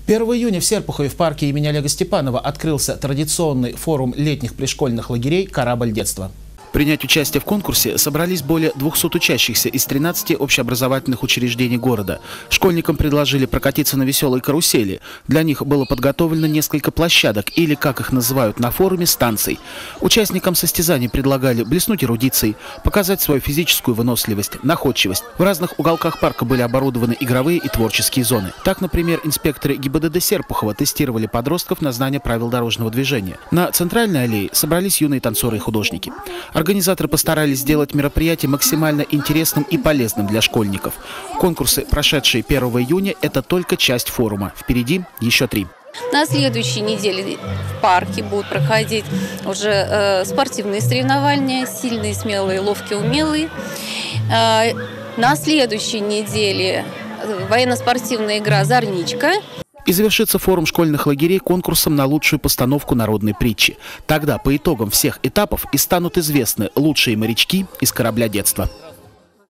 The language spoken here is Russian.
1 июня в Серпухове в парке имени Олега Степанова открылся традиционный форум летних пришкольных лагерей «Корабль детства». Принять участие в конкурсе собрались более 200 учащихся из 13 общеобразовательных учреждений города. Школьникам предложили прокатиться на веселой карусели. Для них было подготовлено несколько площадок, или, как их называют на форуме, станций. Участникам состязаний предлагали блеснуть эрудицией, показать свою физическую выносливость, находчивость. В разных уголках парка были оборудованы игровые и творческие зоны. Так, например, инспекторы ГИБДД Серпухова тестировали подростков на знание правил дорожного движения. На центральной аллее собрались юные танцоры и художники. Организаторы постарались сделать мероприятие максимально интересным и полезным для школьников. Конкурсы, прошедшие 1 июня, это только часть форума. Впереди еще 3. На следующей неделе в парке будут проходить уже спортивные соревнования, сильные, смелые, ловкие, умелые. На следующей неделе военно-спортивная игра «Зорничка». И завершится форум школьных лагерей конкурсом на лучшую постановку народной притчи. Тогда по итогам всех этапов и станут известны лучшие морячки из «Корабля детства».